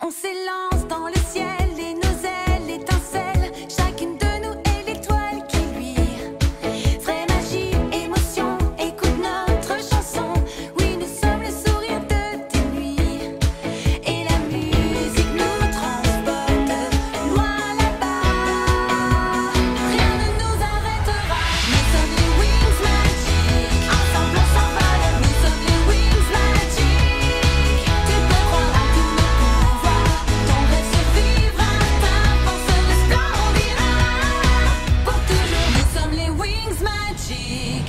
On s'élance dans le ciel et nos ailes étincellent. Chacune de nous est l'étoile qui luit. Vraie magie, émotion, écoute notre chanson. Oui, nous sommes le sourire de tes nuits. Et la musique nous transporte loin là-bas. Rien ne nous arrêtera. Nous sommes les Wings Magic. Ensemble on s'envole. Nous sommes les Wings Magic. Tu peux croire à tous nos pouvoirs. Ton rêve se vivra. Ta force resplendira. Pour toujours, nous sommes les Wings Magic.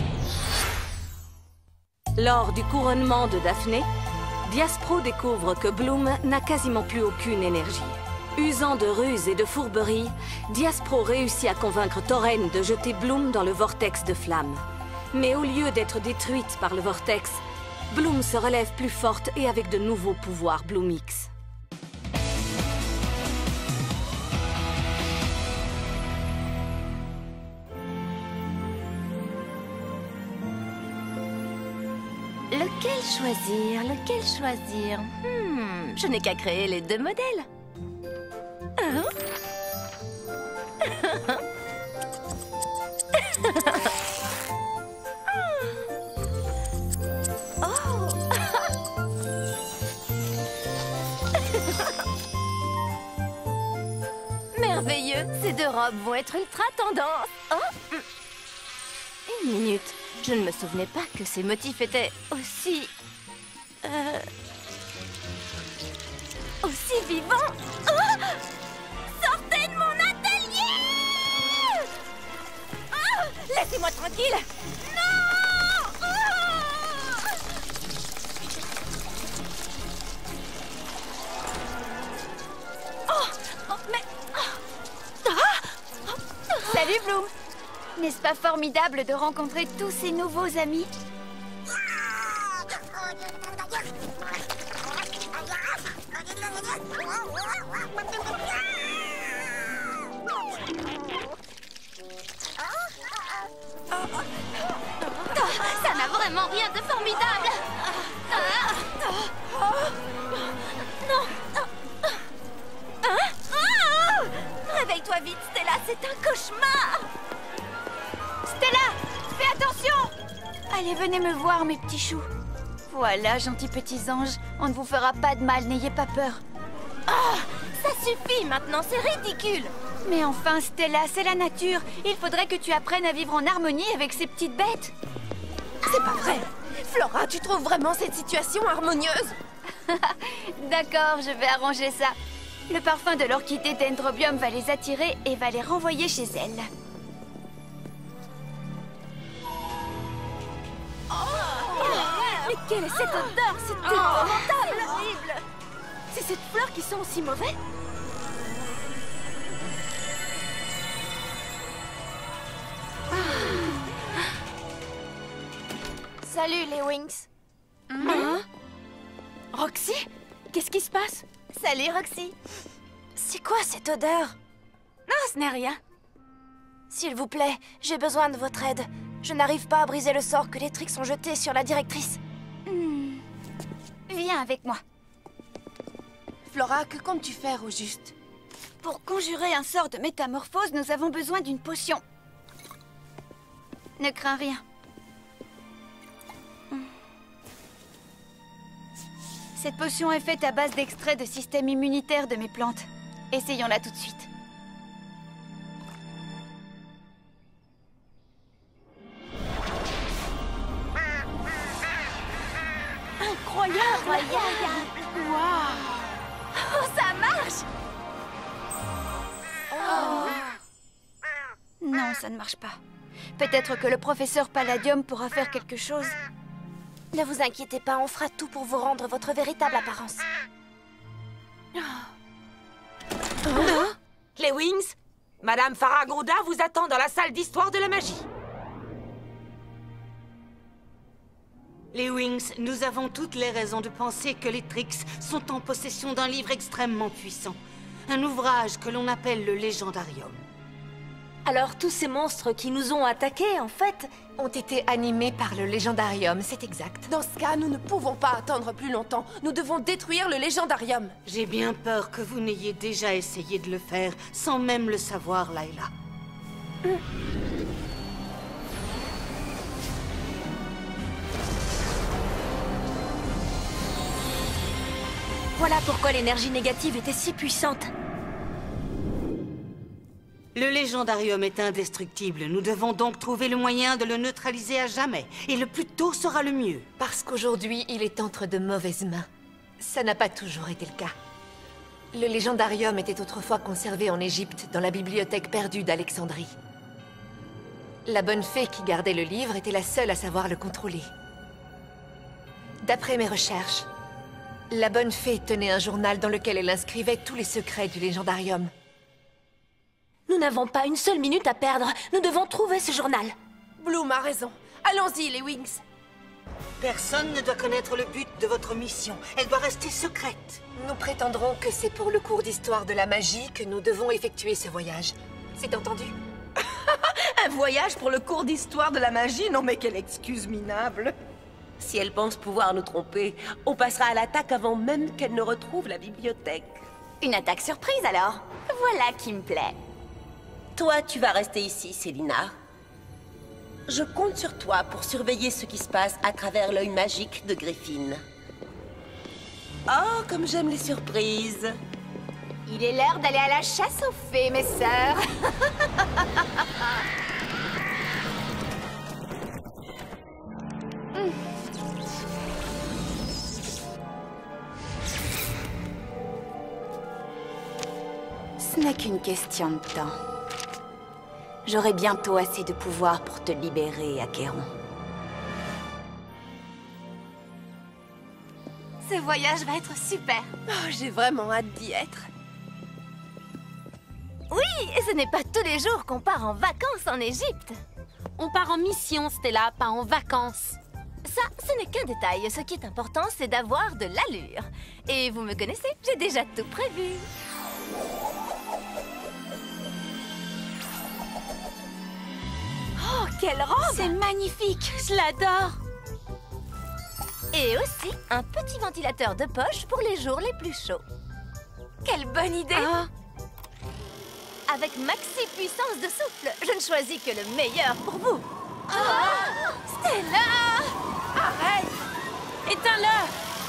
Lors du couronnement de Daphné, Diaspro découvre que Bloom n'a quasiment plus aucune énergie. Usant de ruses et de fourberies, Diaspro réussit à convaincre Tauren de jeter Bloom dans le vortex de flamme. Mais au lieu d'être détruite par le vortex, Bloom se relève plus forte et avec de nouveaux pouvoirs Bloom X. Lequel choisir? Lequel choisir? Je n'ai qu'à créer les deux modèles. Hein? Oh! Merveilleux! Ces deux robes vont être ultra tendance. Oh! Une minute. Je ne me souvenais pas que ces motifs étaient aussi... aussi vivants. Oh! Sortez de mon atelier! Oh! Laissez-moi tranquille! Non! Oh! Mais... Salut, Bloom! N'est-ce pas formidable de rencontrer tous ces nouveaux amis? Ça n'a vraiment rien de formidable! Non! Réveille-toi vite, Stella, c'est un cauchemar! Stella, fais attention! Allez, venez me voir, mes petits choux. Voilà, gentils petits anges, on ne vous fera pas de mal, n'ayez pas peur. Ah, ça suffit maintenant, c'est ridicule! Mais enfin, Stella, c'est la nature. Il faudrait que tu apprennes à vivre en harmonie avec ces petites bêtes. C'est pas vrai! Flora, tu trouves vraiment cette situation harmonieuse? D'accord, je vais arranger ça. Le parfum de l'orchidée Dendrobium va les attirer et va les renvoyer chez elle. Mais quelle est cette odeur? C'est épouvantable! Horrible! C'est cette fleur qui sent aussi mauvais? Salut, les Wings. Hein? Roxy? Qu'est-ce qui se passe? Salut, Roxy. C'est quoi cette odeur? Non, ce n'est rien. S'il vous plaît, j'ai besoin de votre aide. Je n'arrive pas à briser le sort que les tricks ont jeté sur la directrice. Viens avec moi. Flora, que comptes-tu faire au juste? Pour conjurer un sort de métamorphose, nous avons besoin d'une potion. Ne crains rien. Cette potion est faite à base d'extrait de système immunitaire de mes plantes. Essayons-la tout de suite. Incroyable! Waouh! Oh, ça marche! Non, ça ne marche pas. Peut-être que le professeur Palladium pourra faire quelque chose. Ne vous inquiétez pas, on fera tout pour vous rendre votre véritable apparence. Les Wings, Madame Faragouda vous attend dans la salle d'histoire de la magie. Les Wings, nous avons toutes les raisons de penser que les Trix sont en possession d'un livre extrêmement puissant. Un ouvrage que l'on appelle le Légendarium. Alors tous ces monstres qui nous ont attaqués, en fait, ont été animés par le légendarium, c'est exact. Dans ce cas, nous ne pouvons pas attendre plus longtemps. Nous devons détruire le légendarium. J'ai bien peur que vous n'ayez déjà essayé de le faire sans même le savoir, Layla. voilà pourquoi l'énergie négative était si puissante. Le légendarium est indestructible. Nous devons donc trouver le moyen de le neutraliser à jamais. Et le plus tôt sera le mieux. Parce qu'aujourd'hui, il est entre de mauvaises mains. Ça n'a pas toujours été le cas. Le légendarium était autrefois conservé en Égypte, dans la bibliothèque perdue d'Alexandrie. La bonne fée qui gardait le livre était la seule à savoir le contrôler. D'après mes recherches, la bonne fée tenait un journal dans lequel elle inscrivait tous les secrets du légendarium. Nous n'avons pas une seule minute à perdre. Nous devons trouver ce journal. Bloom a raison. Allons-y, les Wings. Personne ne doit connaître le but de votre mission. Elle doit rester secrète. Nous prétendrons que c'est pour le cours d'histoire de la magie que nous devons effectuer ce voyage. C'est entendu? Un voyage pour le cours d'histoire de la magie? Non mais quelle excuse minable! Si elle pense pouvoir nous tromper, on passera à l'attaque avant même qu'elle ne retrouve la bibliothèque. Une attaque surprise alors. Voilà qui me plaît. Toi, tu vas rester ici, Célina. Je compte sur toi pour surveiller ce qui se passe à travers l'œil magique de Griffin. Oh, comme j'aime les surprises! Il est l'heure d'aller à la chasse aux fées, mes sœurs. Ce n'est qu'une question de temps. J'aurai bientôt assez de pouvoir pour te libérer, Acheron. Ce voyage va être super. Oh, j'ai vraiment hâte d'y être. Oui, et ce n'est pas tous les jours qu'on part en vacances en Égypte. On part en mission, Stella, pas en vacances. Ça, ce n'est qu'un détail. Ce qui est important, c'est d'avoir de l'allure. Et vous me connaissez, j'ai déjà tout prévu. Oh, quelle robe! C'est magnifique, Je l'adore! Et aussi un petit ventilateur de poche pour les jours les plus chauds. Quelle bonne idée! Avec maxi puissance de souffle, je ne choisis que le meilleur pour vous. Stella! Arrête! Éteins-le!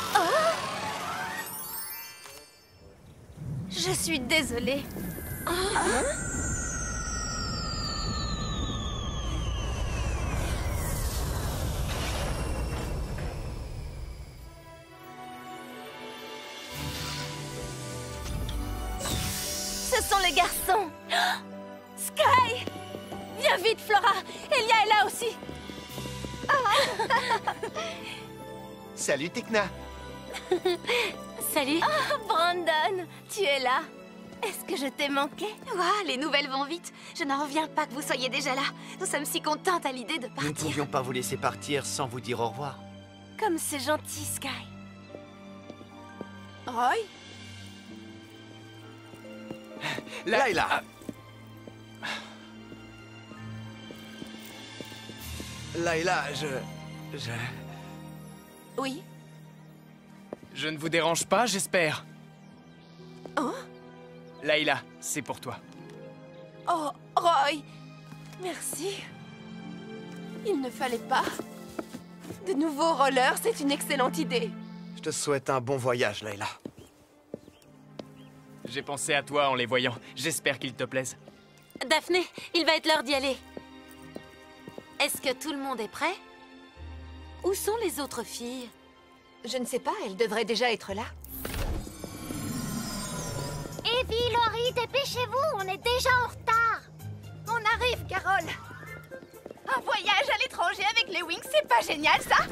Je suis désolée. Ce sont les garçons. Sky! Viens vite, Flora! Elia est là aussi! Salut, Tekna. Salut. Brandon, tu es là. Est-ce que je t'ai manqué? Waouh, les nouvelles vont vite. Je n'en reviens pas que vous soyez déjà là. Nous sommes si contentes à l'idée de Nous ne partir. pouvions pas vous laisser partir sans vous dire au revoir. Comme c'est gentil, Sky. Roy? Layla. Layla, Oui? Je ne vous dérange pas, j'espère. Oh? Layla, c'est pour toi. Oh, Roy! Merci. Il ne fallait pas. De nouveaux rollers, c'est une excellente idée. Je te souhaite un bon voyage, Layla. J'ai pensé à toi en les voyant. J'espère qu'ils te plaisent. Daphné, il va être l'heure d'y aller. Est-ce que tout le monde est prêt? Où sont les autres filles? Je ne sais pas, elle devrait déjà être là. Evie, Laurie, dépêchez-vous, on est déjà en retard. On arrive, Carole. Un voyage à l'étranger avec les Wings, c'est pas génial, ça?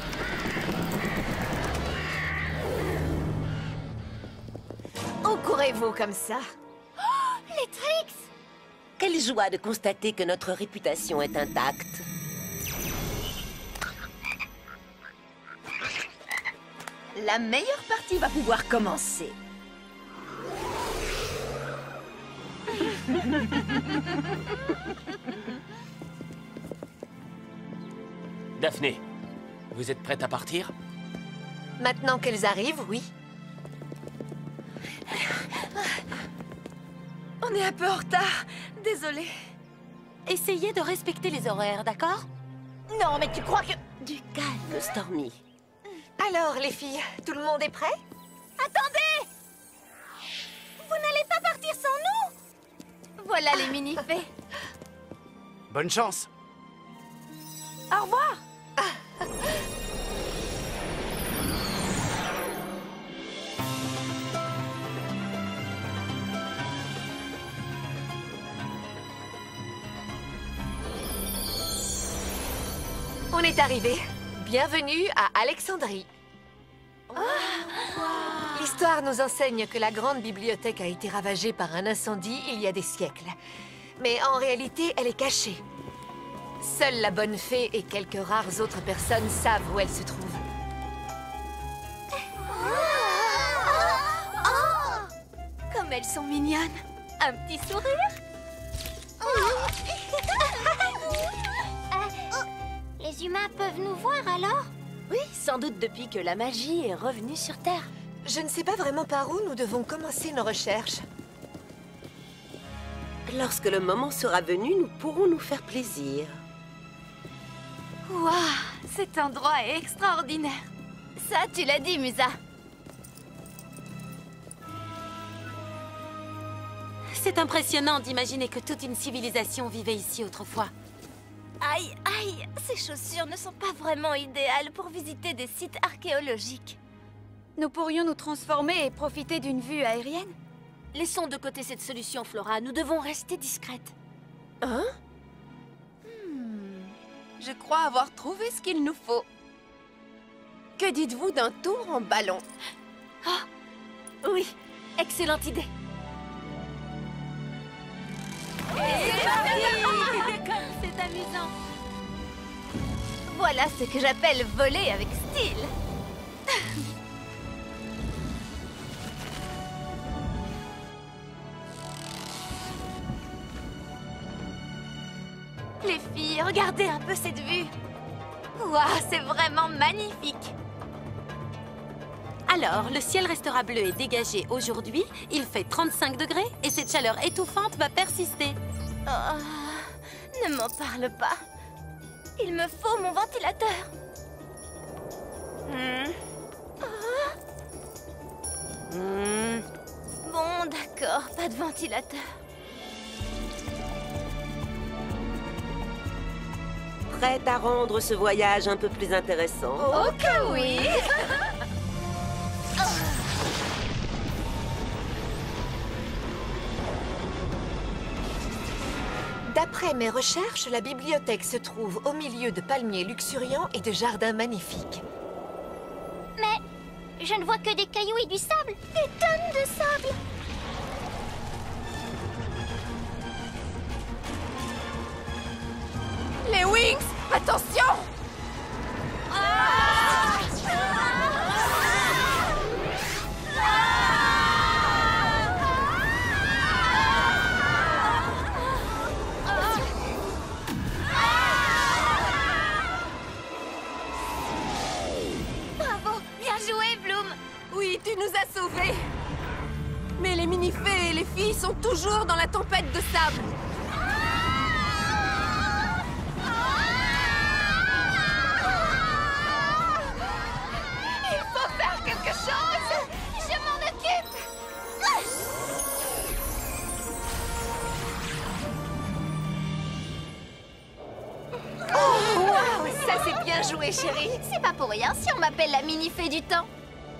Où courez-vous comme ça? Oh, les Trix! Quelle joie de constater que notre réputation est intacte. La meilleure partie va pouvoir commencer. Daphné, vous êtes prête à partir? Maintenant qu'elles arrivent, oui. On est un peu en retard. Désolée. Essayez de respecter les horaires, d'accord? Non, mais tu crois que... Du calme, Stormy. Alors, les filles, tout le monde est prêt? Attendez! Vous n'allez pas partir sans nous? Voilà les mini-fées. Bonne chance. Au revoir. On est arrivé. Bienvenue à Alexandrie. L'histoire nous enseigne que la grande bibliothèque a été ravagée par un incendie il y a des siècles. Mais en réalité, elle est cachée. Seule la bonne fée et quelques rares autres personnes savent où elle se trouve. Comme elles sont mignonnes. Un petit sourire. Les humains peuvent nous voir alors? Oui, sans doute depuis que la magie est revenue sur Terre. Je ne sais pas vraiment par où nous devons commencer nos recherches. Lorsque le moment sera venu, nous pourrons nous faire plaisir. Waouh, cet endroit est extraordinaire. Ça, tu l'as dit, Musa. C'est impressionnant d'imaginer que toute une civilisation vivait ici autrefois. Aïe, aïe, ces chaussures ne sont pas vraiment idéales pour visiter des sites archéologiques. Nous pourrions nous transformer et profiter d'une vue aérienne? Laissons de côté cette solution, Flora. Nous devons rester discrètes. Hein? Je crois avoir trouvé ce qu'il nous faut. Que dites-vous d'un tour en ballon? Oui, excellente idée. C'est parti! Comme c'est amusant. Voilà ce que j'appelle voler avec style. Les filles, regardez un peu cette vue. Waouh, c'est vraiment magnifique. Alors, le ciel restera bleu et dégagé aujourd'hui. Il fait 35 degrés et cette chaleur étouffante va persister. Oh, ne m'en parle pas. Il me faut mon ventilateur. Bon, d'accord, pas de ventilateur. Prête à rendre ce voyage un peu plus intéressant? Oh que oui! D'après mes recherches, la bibliothèque se trouve au milieu de palmiers luxuriants et de jardins magnifiques. Mais je ne vois que des cailloux et du sable. Des tonnes de sable! Les Wings! Attention! Bravo! Bien joué, Bloom! Oui, tu nous as sauvés! Mais les mini-fées et les filles sont toujours dans la tempête de sable! Il faut faire quelque chose! Je m'en occupe! Oh, waouh! Ça, c'est bien joué, chérie! C'est pas pour rien si on m'appelle la mini-fée du temps.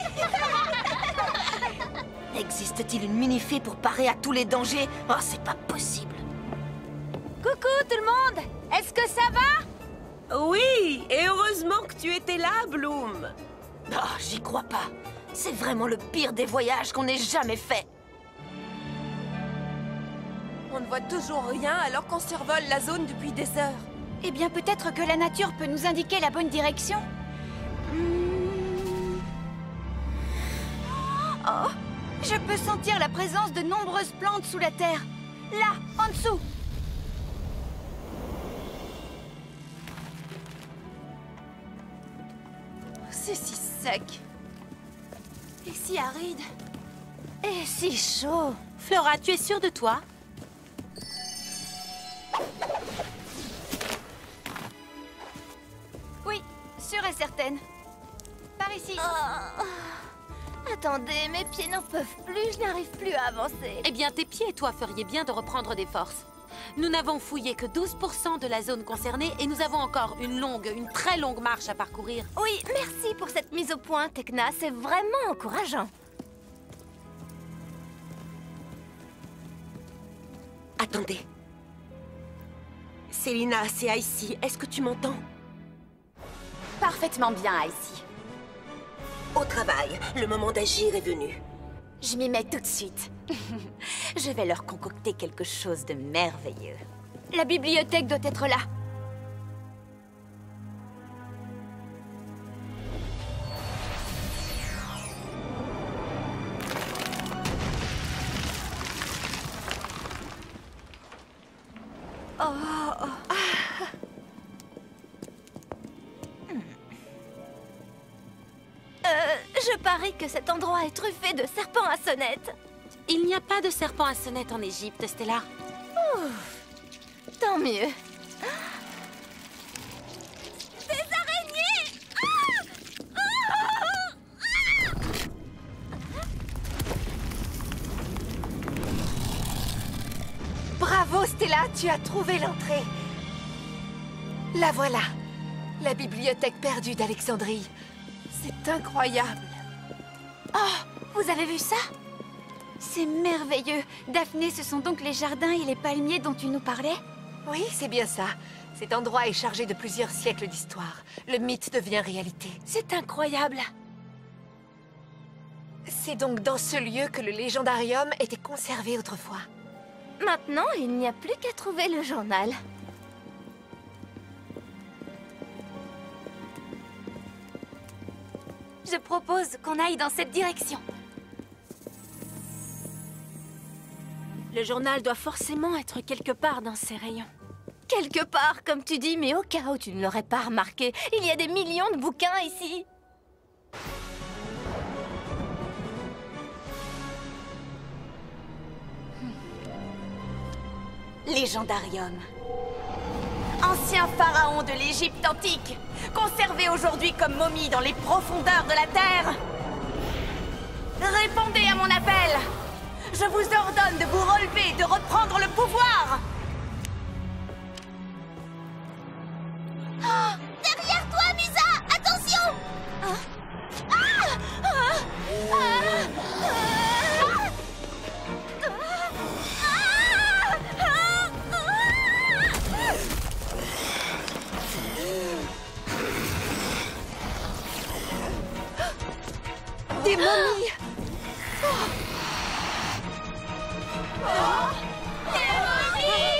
Existe-t-il une mini-fée pour parer à tous les dangers? Oh, c'est pas possible. Coucou tout le monde! Est-ce que ça va? Oui, et heureusement que tu étais là, Bloom. Oh, j'y crois pas. C'est vraiment le pire des voyages qu'on ait jamais fait. On ne voit toujours rien alors qu'on survole la zone depuis des heures. Eh bien, peut-être que la nature peut nous indiquer la bonne direction. Oh, je peux sentir la présence de nombreuses plantes sous la terre. Là, en dessous. C'est si sec. Et si aride. Et si chaud. Flora, tu es sûre de toi? Oui, sûre et certaine. Par ici. Attendez, mes pieds n'en peuvent plus, je n'arrive plus à avancer. Eh bien, tes pieds et toi feriez bien de reprendre des forces. Nous n'avons fouillé que 12% de la zone concernée et nous avons encore une très longue marche à parcourir. Oui, merci pour cette mise au point, Tekna, c'est vraiment encourageant. Attendez. Selina, c'est Icy. Est-ce que tu m'entends? Parfaitement bien, Icy. Au travail, le moment d'agir est venu. Je m'y mets tout de suite. Je vais leur concocter quelque chose de merveilleux. La bibliothèque doit être là. Je parie que cet endroit est truffé de serpents à sonnette. Il n'y a pas de serpent à sonnette en Égypte, Stella. Tant mieux. Des araignées! Bravo, Stella, tu as trouvé l'entrée. La voilà, la bibliothèque perdue d'Alexandrie. C'est incroyable. Oh, vous avez vu ça? C'est merveilleux. Daphné, ce sont donc les jardins et les palmiers dont tu nous parlais? Oui, c'est bien ça. Cet endroit est chargé de plusieurs siècles d'histoire. Le mythe devient réalité. C'est incroyable. C'est donc dans ce lieu que le légendarium était conservé autrefois. Maintenant, il n'y a plus qu'à trouver le journal. Je propose qu'on aille dans cette direction. Le journal doit forcément être quelque part dans ces rayons. Quelque part, comme tu dis, mais au cas où tu ne l'aurais pas remarqué, il y a des millions de bouquins ici. Légendarium. Ancien pharaon de l'Égypte antique, conservé aujourd'hui comme momie dans les profondeurs de la terre. Répondez à mon appel. Je vous ordonne de vous relever, de reprendre le pouvoir. Oh, derrière toi, Musa! Attention! Des momies! Des momies!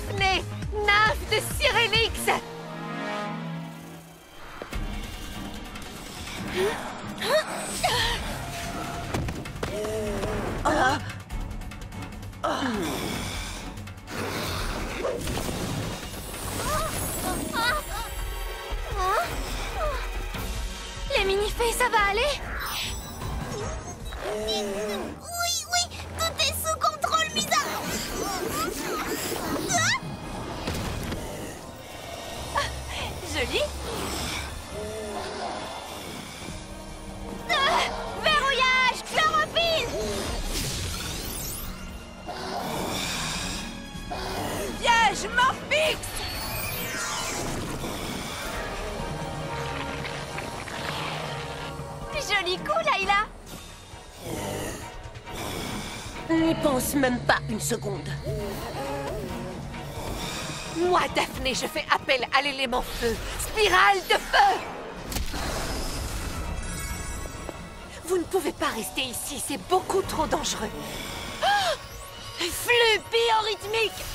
Daphné, nymphe de Cyrélix! Les mini-fées, ça va aller? Oui, tout est sous contrôle, Misa. Joli. Verrouillage, chlorophylle. Piège, Morphix. Joli coup, Layla. N'y pense même pas une seconde. Moi, Daphné, je fais appel à l'élément feu. Spirale de feu! Vous ne pouvez pas rester ici, c'est beaucoup trop dangereux. Oh, flux biorhythmique.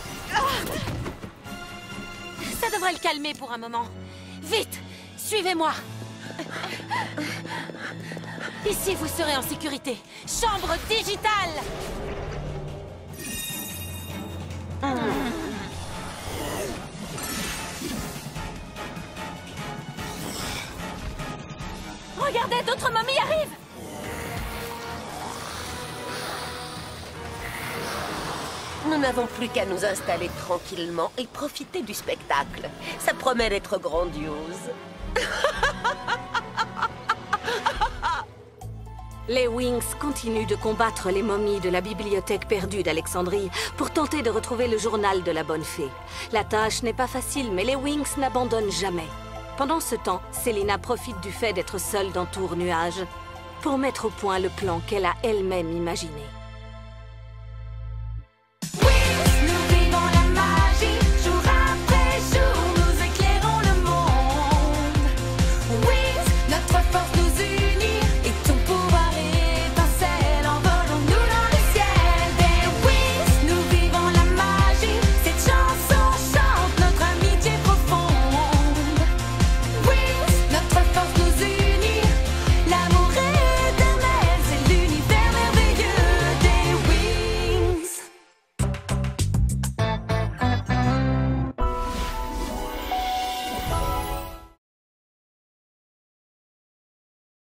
Ça devrait le calmer pour un moment. Vite, suivez-moi. Ici, vous serez en sécurité. Chambre digitale. Regardez, d'autres momies arrivent. Nous n'avons plus qu'à nous installer tranquillement et profiter du spectacle. Ça promet d'être grandiose. Les Wings continuent de combattre les momies de la bibliothèque perdue d'Alexandrie pour tenter de retrouver le journal de la bonne fée. La tâche n'est pas facile, mais les Wings n'abandonnent jamais. Pendant ce temps, Selina profite du fait d'être seule dans Tour Nuage pour mettre au point le plan qu'elle a elle-même imaginé.